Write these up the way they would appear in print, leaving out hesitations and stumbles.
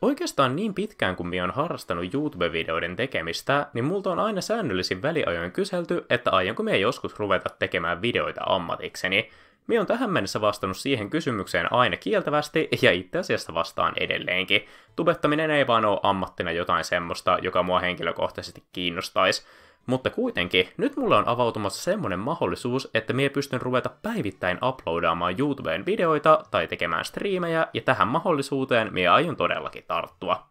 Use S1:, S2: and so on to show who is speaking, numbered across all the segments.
S1: Oikeastaan niin pitkään kun minä olen harrastanut YouTube-videoiden tekemistä, niin multa on aina säännöllisin väliajoin kyselty, että aionko minä joskus ruveta tekemään videoita ammatikseni. Minä on tähän mennessä vastannut siihen kysymykseen aina kieltävästi, ja itse asiassa vastaan edelleenkin. Tubettaminen ei vaan ole ammattina jotain semmoista, joka mua henkilökohtaisesti kiinnostaisi. Mutta kuitenkin, nyt mulla on avautumassa semmonen mahdollisuus, että mie pystyn ruveta päivittäin uploadaamaan YouTubeen videoita tai tekemään striimejä, ja tähän mahdollisuuteen mie aion todellakin tarttua.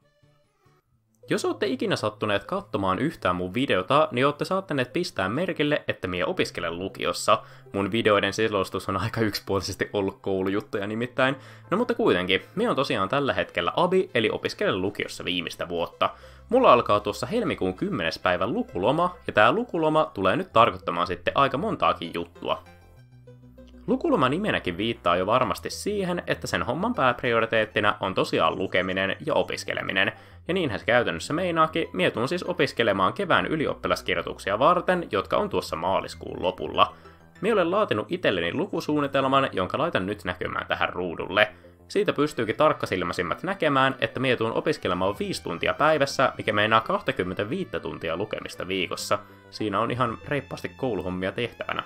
S1: Jos olette ikinä sattuneet katsomaan yhtään mun videota, niin olette saattaneet pistää merkille, että mie opiskelen lukiossa. Mun videoiden selostus on aika yksipuolisesti ollut koulujuttuja nimittäin. No mutta kuitenkin, mie on tosiaan tällä hetkellä abi, eli opiskelen lukiossa viimeistä vuotta. Mulla alkaa tuossa helmikuun 10. päivän lukuloma, ja tää lukuloma tulee nyt tarkoittamaan sitten aika montaakin juttua. Lukuloma nimenäkin viittaa jo varmasti siihen, että sen homman pääprioriteettina on tosiaan lukeminen ja opiskeleminen, ja niinhän se käytännössä meinaakin, mie tuun siis opiskelemaan kevään ylioppilaskirjoituksia varten, jotka on tuossa maaliskuun lopulla. Mie olen laatinut itselleni lukusuunnitelman, jonka laitan nyt näkymään tähän ruudulle. Siitä pystyykin tarkkasilmäisimmät näkemään, että mie tuun opiskelemaan 5 tuntia päivässä, mikä meinaa 25 tuntia lukemista viikossa. Siinä on ihan reippaasti kouluhommia tehtävänä.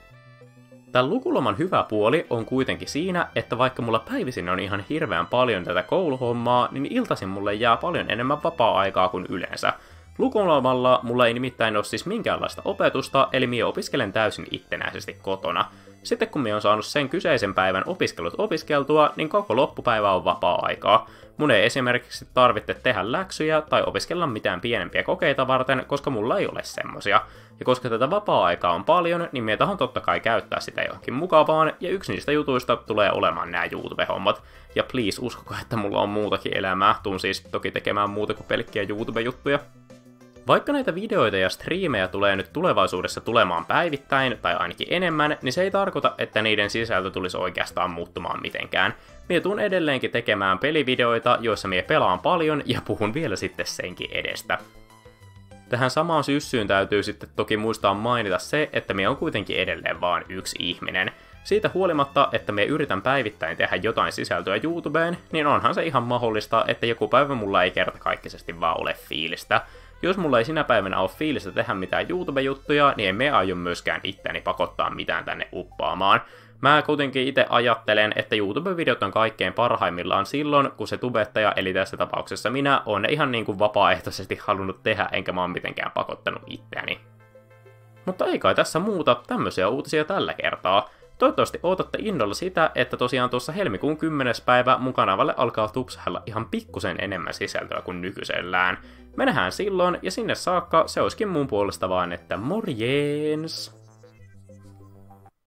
S1: Tämän lukuloman hyvä puoli on kuitenkin siinä, että vaikka mulla päivisin on ihan hirveän paljon tätä kouluhommaa, niin iltaisin mulle jää paljon enemmän vapaa-aikaa kuin yleensä. Lukulomalla mulla ei nimittäin ole siis minkäänlaista opetusta, eli mie opiskelen täysin itsenäisesti kotona. Sitten kun mie on saanut sen kyseisen päivän opiskelut opiskeltua, niin koko loppupäivä on vapaa-aikaa. Mun ei esimerkiksi tarvitse tehdä läksyjä tai opiskella mitään pienempiä kokeita varten, koska mulla ei ole semmosia. Ja koska tätä vapaa-aikaa on paljon, niin mie tahon totta kai käyttää sitä johonkin mukavaan, ja yksi niistä jutuista tulee olemaan nämä YouTube-hommat. Ja please uskokaa, että mulla on muutakin elämää, tuun siis toki tekemään muuta kuin pelkkiä YouTube-juttuja. Vaikka näitä videoita ja striimejä tulee nyt tulevaisuudessa tulemaan päivittäin, tai ainakin enemmän, niin se ei tarkoita, että niiden sisältö tulisi oikeastaan muuttumaan mitenkään. Mie tuun edelleenkin tekemään pelivideoita, joissa mie pelaan paljon, ja puhun vielä sitten senkin edestä. Tähän samaan syssyyn täytyy sitten toki muistaa mainita se, että mie on kuitenkin edelleen vaan yksi ihminen. Siitä huolimatta, että me yritän päivittäin tehdä jotain sisältöä YouTubeen, niin onhan se ihan mahdollista, että joku päivä mulla ei kertakaikkisesti vaan ole fiilistä. Jos mulla ei sinä päivänä ole fiilistä tehdä mitään YouTube-juttuja, niin en me aio myöskään itseäni pakottaa mitään tänne uppaamaan. Mä kuitenkin itse ajattelen, että YouTube-videot on kaikkein parhaimmillaan silloin, kun se tubettaja, eli tässä tapauksessa minä, on ne ihan niin kuin vapaaehtoisesti halunnut tehdä, enkä mä oon mitenkään pakottanut itseäni. Mutta ei kai tässä muuta, tämmöisiä uutisia tällä kertaa. Toivottavasti odotatte innolla sitä, että tosiaan tuossa helmikuun 10. päivä mun kanavalle alkaa tupsahella ihan pikkusen enemmän sisältöä kuin nykyisellään. Me nähdään silloin, ja sinne saakka se olisikin mun puolesta vaan, että morjens!